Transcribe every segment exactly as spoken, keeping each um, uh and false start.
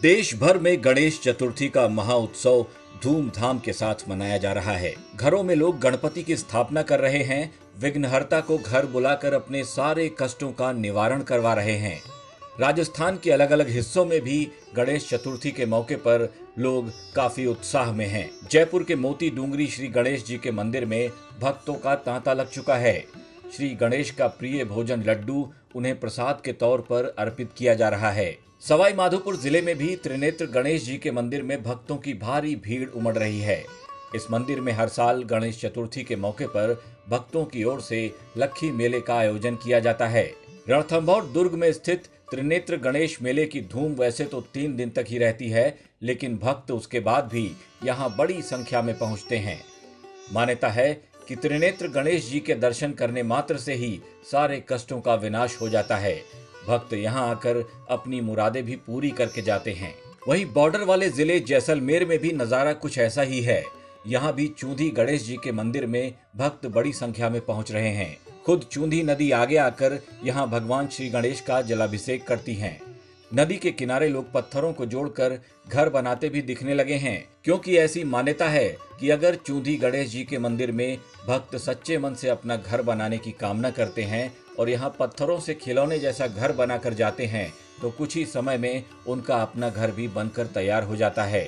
देश भर में गणेश चतुर्थी का महाउत्सव धूमधाम के साथ मनाया जा रहा है। घरों में लोग गणपति की स्थापना कर रहे हैं, विघ्नहर्ता को घर बुलाकर अपने सारे कष्टों का निवारण करवा रहे हैं। राजस्थान के अलग अलग हिस्सों में भी गणेश चतुर्थी के मौके पर लोग काफी उत्साह में हैं। जयपुर के मोती डूंगरी श्री गणेश जी के मंदिर में भक्तों का तांता लग चुका है। श्री गणेश का प्रिय भोजन लड्डू उन्हें प्रसाद के तौर पर अर्पित किया जा रहा है। सवाई माधोपुर जिले में भी त्रिनेत्र गणेश जी के मंदिर में भक्तों की भारी भीड़ उमड़ रही है। इस मंदिर में हर साल गणेश चतुर्थी के मौके पर भक्तों की ओर से लक्खी मेले का आयोजन किया जाता है। रणथंभौर दुर्ग में स्थित त्रिनेत्र गणेश मेले की धूम वैसे तो तीन दिन तक ही रहती है, लेकिन भक्त उसके बाद भी यहाँ बड़ी संख्या में पहुँचते हैं। मान्यता है कि त्रिनेत्र गणेश जी के दर्शन करने मात्र से ही सारे कष्टों का विनाश हो जाता है। भक्त यहाँ आकर अपनी मुरादें भी पूरी करके जाते हैं। वहीं बॉर्डर वाले जिले जैसलमेर में भी नजारा कुछ ऐसा ही है। यहाँ भी चूंधी गणेश जी के मंदिर में भक्त बड़ी संख्या में पहुंच रहे हैं। खुद चूंधी नदी आगे आकर यहाँ भगवान श्री गणेश का जलाभिषेक करती हैं। नदी के किनारे लोग पत्थरों को जोड़कर घर बनाते भी दिखने लगे हैं, क्योंकि ऐसी मान्यता है कि अगर चूंधी गणेश जी के मंदिर में भक्त सच्चे मन से अपना घर बनाने की कामना करते हैं और यहाँ पत्थरों से खिलौने जैसा घर बनाकर जाते हैं, तो कुछ ही समय में उनका अपना घर भी बनकर तैयार हो जाता है।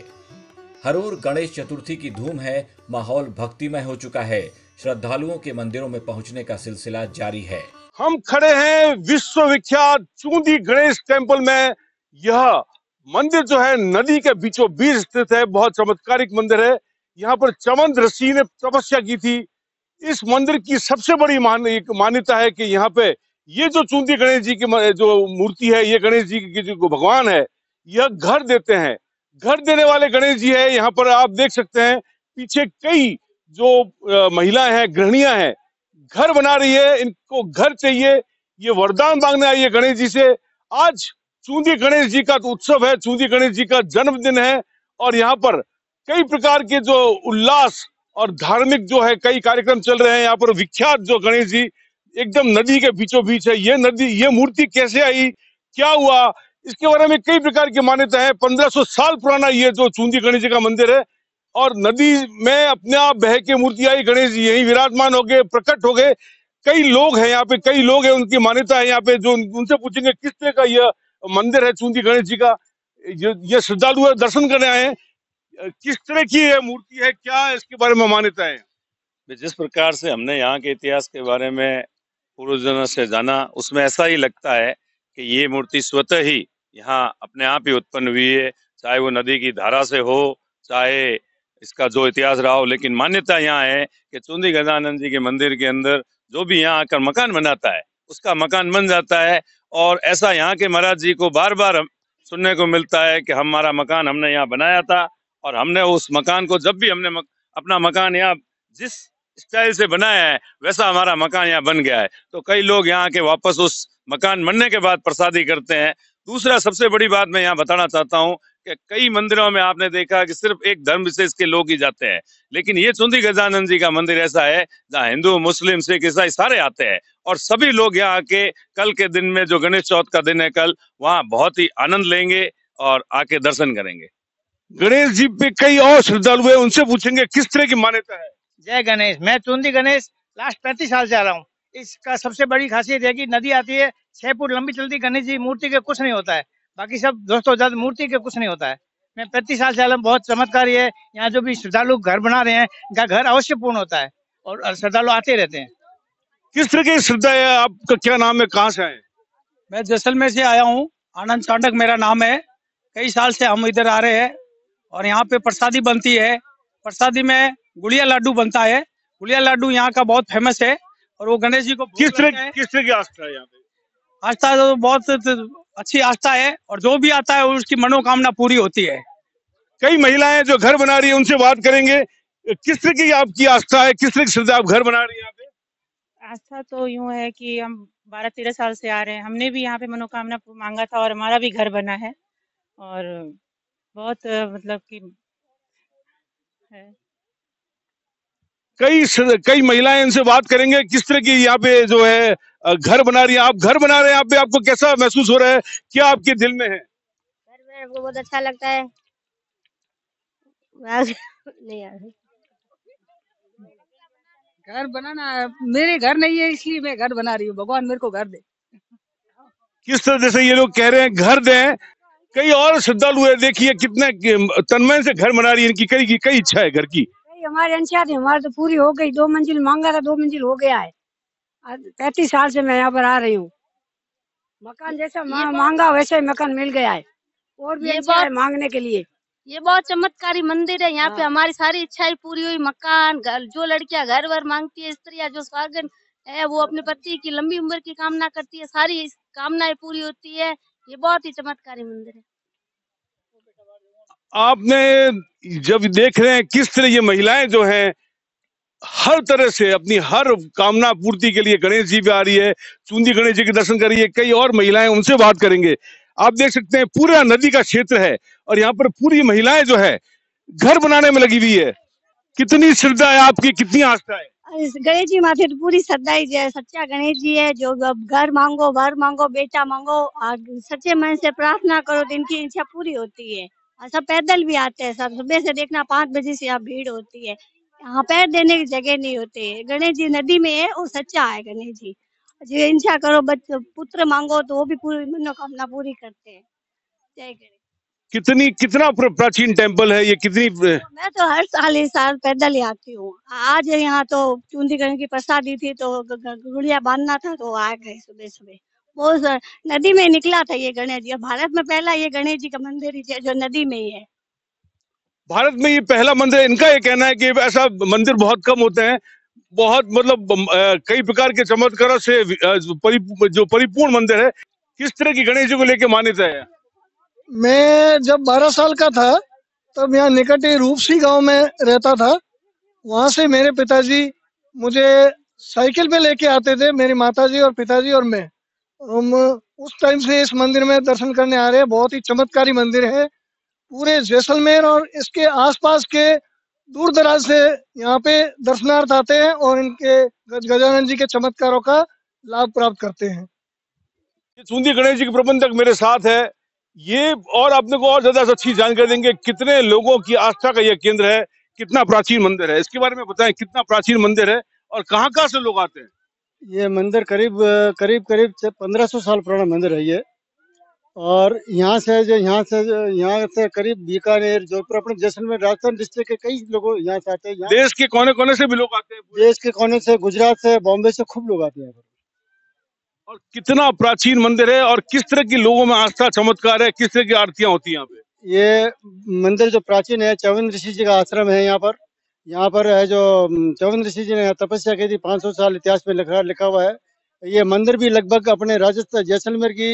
हर ओर गणेश चतुर्थी की धूम है, माहौल भक्तिमय हो चुका है। श्रद्धालुओं के मंदिरों में पहुंचने का सिलसिला जारी है। हम खड़े हैं विश्वविख्यात चूंधी गणेश टेम्पल में। यह मंदिर जो है नदी के बीचों बीच स्थित है। बहुत चमत्कारिक मंदिर है। यहाँ पर चमन ऋषि ने तपस्या की थी। इस मंदिर की सबसे बड़ी मान, एक मान्यता है कि यहाँ पे ये जो चूंधी गणेश जी की जो मूर्ति है, ये गणेश जी की जो भगवान है, यह घर देते हैं। घर देने वाले गणेश जी है। यहाँ पर आप देख सकते हैं पीछे कई जो महिलाएं हैं, गृहिणियां हैं, घर बना रही है। इनको घर चाहिए, ये वरदान मांगने आई है गणेश जी से। आज चूंधी गणेश जी का तो उत्सव है, चूंधी गणेश जी का जन्मदिन है और यहाँ पर कई प्रकार के जो उल्लास और धार्मिक जो है कई कार्यक्रम चल रहे हैं। यहाँ पर विख्यात जो गणेश जी एकदम नदी के बीचों बीच है। ये नदी, ये मूर्ति कैसे आई, क्या हुआ, इसके बारे में कई प्रकार की मान्यता है। पंद्रह सौ साल पुराना ये जो चूंधी गणेश जी का मंदिर है और नदी में अपने आप बह के मूर्ति आई। गणेश जी यही विराजमान हो गए, प्रकट हो गए। कई लोग हैं यहाँ पे, कई लोग हैं, उनकी मान्यता है यहाँ पे। जो उनसे पूछेंगे किस तरह का यह मंदिर है चूंधी गणेश जी का, ये श्रद्धालु दर्शन करने आए हैं। किस तरह की यह मूर्ति है, क्या इसके बारे में मान्यता है? जिस प्रकार से हमने यहाँ के इतिहास के बारे में पूर्वजों से जाना, उसमें ऐसा ही लगता है कि ये मूर्ति स्वतः ही यहाँ अपने आप ही उत्पन्न हुई है, चाहे वो नदी की धारा से हो, चाहे इसका जो इतिहास रहा हो। लेकिन मान्यता यहाँ है कि चूंधी गजानन जी के मंदिर के अंदर जो भी यहाँ आकर मकान बनाता है, उसका मकान बन जाता है। और ऐसा यहाँ के महाराज जी को बार बार सुनने को मिलता है कि हमारा मकान हमने यहाँ बनाया था और हमने उस मकान को, जब भी हमने मक, अपना मकान यहाँ जिस स्टाइल से बनाया है वैसा हमारा मकान यहाँ बन गया है। तो कई लोग यहाँ के वापस उस मकान बनने के बाद प्रसादी करते हैं। दूसरा सबसे बड़ी बात मैं यहाँ बताना चाहता हूँ कि कई मंदिरों में आपने देखा कि सिर्फ एक धर्म विशेष के लोग ही जाते हैं, लेकिन ये चूंधी गजानन जी का मंदिर ऐसा है जहाँ हिंदू, मुस्लिम, सिख, ईसाई सारे आते हैं और सभी लोग यहाँ आके कल के दिन में, जो गणेश चौथ का दिन है कल, वहाँ बहुत ही आनंद लेंगे और आके दर्शन करेंगे। गणेश जी पे कई और श्रद्धालु है, उनसे पूछेंगे किस तरह की मान्यता है। जय गणेश। मैं चूंधी गणेश लास्ट पैंतीस साल से आ रहा हूँ। इसका सबसे बड़ी खासियत है कि नदी आती है, छह फुट लंबी चलती गणेश जी मूर्ति के कुछ नहीं होता है, बाकी सब दोस्तों ज्यादा मूर्ति के कुछ नहीं होता है। मैं पैंतीस साल से आ रहा हूँ। बहुत चमत्कारी है। यहाँ जो भी श्रद्धालु घर बना रहे हैं, इनका घर अवश्य पूर्ण होता है और श्रद्धालु आते रहते हैं। किस तरह की श्रद्धा है? आपका क्या नाम है, कहाँ से आए? मैं जैसलमेर से आया हूँ, आनंद चांडक मेरा नाम है। कई साल से हम इधर आ रहे हैं और यहाँ पे प्रसादी बनती है। प्रसादी में गुड़िया लड्डू बनता है। गुड़िया लड्डू यहाँ का बहुत फेमस है और वो गणेश जी को किस तरह किस तरह की आस्था है यहाँ पे? आस्था तो बहुत अच्छी आस्था है और जो भी आता है उसकी मनोकामना पूरी होती है। कई महिलाएं जो घर बना रही है, उनसे बात करेंगे। किस तरह की आपकी आस्था है, किस तरह की श्रद्धा, आप घर बना रही है यहाँ पे? आस्था तो यूं है कि हम बारह तेरह साल से आ रहे हैं। हमने भी यहाँ पे मनोकामना मांगा था और हमारा भी घर बना है और बहुत मतलब कि है। कई कई महिलाएं, इनसे बात करेंगे किस तरह की यहाँ पे जो है घर बना रही है। आप घर बना रहे हैं यहाँ पे, आपको कैसा महसूस हो रहा है, क्या आपके दिल में है? घर मेरे को बहुत अच्छा लगता है। नहीं यार, घर बनाना है, मेरे घर नहीं है इसलिए मैं घर बना रही हूँ, भगवान मेरे को घर दे। किस तरह से ये लोग कह रहे हैं घर दें, कई और श्रद्धालु है, देखिए कितने तन्मय से घर बना रही है, इनकी कई कई इच्छा है घर की। हमारे अंशात हमारी तो पूरी हो गई, दो मंजिल मांगा था, दो मंजिल हो गया है। पैंतीस साल से मैं यहाँ पर आ रही हूँ। मकान जैसा मा, मांगा वैसे मकान मिल गया है, और भी अच्छा है मांगने के लिए। ये बहुत चमत्कारी मंदिर है। यहाँ पे हमारी सारी इच्छाएं पूरी हुई। मकान, घर, जो लड़कियां घर वर मांगती है, स्त्रियां जो सुहागन है वो अपने पति की लंबी उम्र की कामना करती है, सारी कामनाएं पूरी होती है। ये बहुत ही चमत्कारी मंदिर है। आपने जब देख रहे हैं किस तरह ये महिलाएं जो हैं हर तरह से अपनी हर कामना पूर्ति के लिए गणेश जी पे आ रही है, चूंदी गणेश जी के दर्शन कर रही है, कई और महिलाएं, उनसे बात करेंगे। आप देख सकते हैं पूरा नदी का क्षेत्र है और यहाँ पर पूरी महिलाएं जो है घर बनाने में लगी हुई है। कितनी श्रद्धा है आपकी, कितनी आस्था है? गणेश जी माथे तो पूरी श्रद्धा ही है, सच्चा गणेश जी है। जो घर मांगो, वर मांगो, बेटा मांगो, और सच्चे मन से प्रार्थना करो तो इनकी इच्छा पूरी होती है। और सब पैदल भी आते हैं, सब सुबह से देखना पाँच बजे से यहाँ भीड़ होती है। यहाँ पैर देने की जगह नहीं होती है। गणेश जी नदी में है, वो सच्चा है गणेश जी। जो इच्छा करो, बच्चों पुत्र मांगो तो वो भी पूरी मनोकामना पूरी करते हैं। जय गणेश। कितनी कितना प्राचीन टेम्पल है ये, कितनी? मैं तो हर साल इस साल पैदल ही आती हूँ। आज यहाँ तो चूंदी गणेश की प्रसादी थी तो गुड़िया बांधना था तो आ गए सुबह सुबह। बहुत नदी में निकला था ये गणेश जी। भारत में पहला ये गणेश जी का मंदिर ही है जो नदी में ही है। भारत में ये पहला मंदिर है। इनका ये कहना है कि ऐसा मंदिर बहुत कम होते हैं, बहुत मतलब कई प्रकार के चमत्कारों से परि, जो परिपूर्ण मंदिर है। किस तरह की गणेश जी को लेकर मान्यता है? मैं जब बारह साल का था तब यहाँ निकट ही रूपसी गांव में रहता था। वहां से मेरे पिताजी मुझे साइकिल पे लेके आते थे, मेरी माताजी और पिताजी और मैं। हम उस टाइम से इस मंदिर में दर्शन करने आ रहे हैं। बहुत ही चमत्कारी मंदिर है। पूरे जैसलमेर और इसके आसपास के दूर दराज से यहाँ पे दर्शनार्थ आते हैं और इनके गजानन जी के चमत्कारों का लाभ प्राप्त करते हैं। चूंदी गणेश जी के प्रबंधक मेरे साथ है, ये और आपने को और ज्यादा अच्छी जानकारी देंगे। कितने लोगों की आस्था का यह केंद्र है, कितना प्राचीन मंदिर है, इसके बारे में बताएं। कितना प्राचीन मंदिर है और कहाँ कहाँ से लोग आते हैं? ये मंदिर करीब करीब करीब पंद्रह सौ साल पुराना मंदिर है ये। और यहाँ से जो यहाँ से यहाँ से करीब बीकानेर, जोधपुर, अपने जैसलमेर, राजस्थान डिस्ट्रिक्ट के कई लोग यहाँ से आते हैं। देश के कोने कोने से भी लोग आते हैं। देश के कोने से, गुजरात से, बॉम्बे से खूब लोग आते हैं। और कितना प्राचीन मंदिर है और किस तरह की लोगों में आस्था, चमत्कार है, किस तरह की आरतियां होती हैं यहाँ पे? ये मंदिर जो प्राचीन है, चौवन ऋषि जी का आश्रम है यहाँ पर। यहाँ पर है जो चौवन ऋषि जी ने तपस्या की थी, पाँच सौ साल इतिहास में लिखा लिखा हुआ है। ये मंदिर भी लगभग अपने राजस्थान जैसलमेर की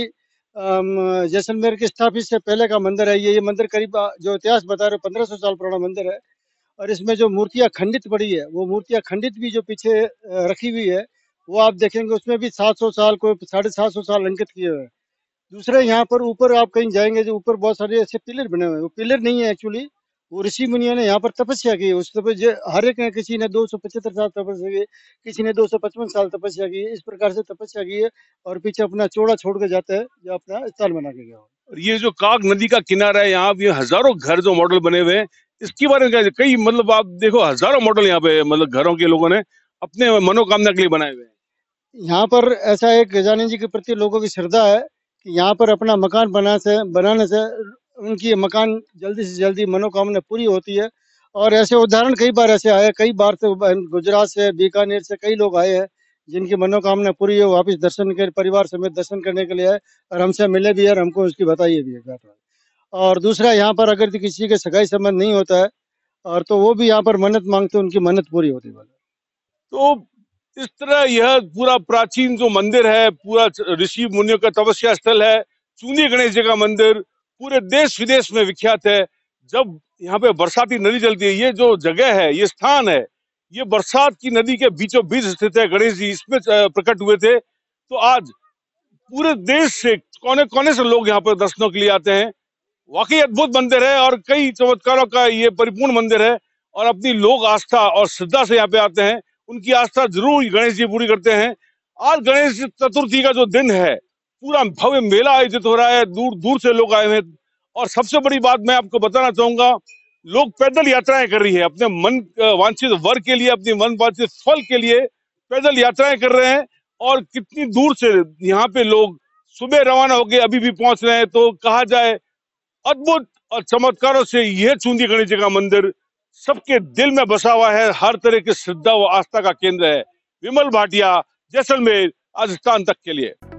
जैसलमेर की स्थापित से पहले का मंदिर है। ये ये मंदिर करीब जो इतिहास बता रहे पंद्रह सौ साल पुराना मंदिर है। और इसमें जो मूर्तियाँ खंडित पड़ी है, वो मूर्तियाँ खंडित भी जो पीछे रखी हुई है वो आप देखेंगे, उसमें भी सात सौ साल को साढ़े सात सौ साल अंकित किए हुए हैं। दूसरे यहाँ पर ऊपर आप कहीं जाएंगे जो ऊपर बहुत सारे ऐसे पिलर बने हुए हैं, वो पिलर नहीं है एक्चुअली, वो ऋषि मुनियों ने यहाँ पर तपस्या की। उस तपस्या हर एक ने, किसी ने दो सौ पचहत्तर साल तपस्या की, किसी ने दो सौ पचपन साल तपस्या की, इस प्रकार से तपस्या की है। और पीछे अपना चौड़ा छोड़ के जाते हैं जो अपना स्थल बना के गया। और ये जो काग नदी का किनारा है, यहाँ भी हजारों घर जो मॉडल बने हुए हैं, इसके बारे में क्या? कई मतलब आप देखो हजारों मॉडल यहाँ पे मतलब घरों के लोगों ने अपने मनोकामना के लिए बनाए हुए हैं। यहाँ पर ऐसा एक गजानन जी के प्रति लोगों की श्रद्धा है कि यहाँ पर अपना मकान बना से बनाने से उनकी मकान जल्दी से जल्दी मनोकामना पूरी होती है। और ऐसे उदाहरण कई बार ऐसे आए, कई बार से गुजरात से, बीकानेर से कई लोग आए हैं जिनकी मनोकामना पूरी हो, वापस दर्शन के परिवार समेत दर्शन करने के लिए आए और हमसे मिले भी है और हमको उसकी बताइए भी है। और दूसरा, यहाँ पर अगर किसी के सगाई संबंध नहीं होता है और तो वो भी यहाँ पर मन्नत मांगते हैं, उनकी मन्नत पूरी होती है। तो इस तरह यह पूरा प्राचीन जो मंदिर है, पूरा ऋषि मुनियों का तपस्या स्थल है, चूंदी गणेश जी का मंदिर पूरे देश विदेश में विख्यात है। जब यहाँ पे बरसाती नदी चलती है, ये जो जगह है, ये स्थान है, ये बरसात की नदी के बीचों बीच स्थित है। गणेश जी इसमें प्रकट हुए थे। तो आज पूरे देश से कोने कोने से लोग यहाँ पर दर्शनों के लिए आते हैं। वाकई अद्भुत मंदिर है और कई चमत्कारों का ये परिपूर्ण मंदिर है। और अपनी लोग आस्था और श्रद्धा से यहाँ पे आते हैं, उनकी आस्था जरूर गणेश जी पूरी करते हैं। आज गणेश चतुर्थी का जो दिन है, पूरा भव्य मेला आयोजित हो रहा है, दूर दूर से लोग आए हैं और सबसे बड़ी बात मैं आपको बताना चाहूंगा, लोग पैदल यात्राएं कर रही है अपने मन वांछित वर के लिए, अपनी मन वांछित फल के लिए पैदल यात्राएं कर रहे हैं। और कितनी दूर से यहाँ पे लोग सुबह रवाना हो गए, अभी भी पहुंच रहे हैं। तो कहा जाए अद्भुत और चमत्कारों से यह चूंदी गणेश जी का मंदिर सबके दिल में बसा हुआ है, हर तरह की श्रद्धा व आस्था का केंद्र है। विमल भाटिया, जैसलमेर, राजस्थान तक के लिए।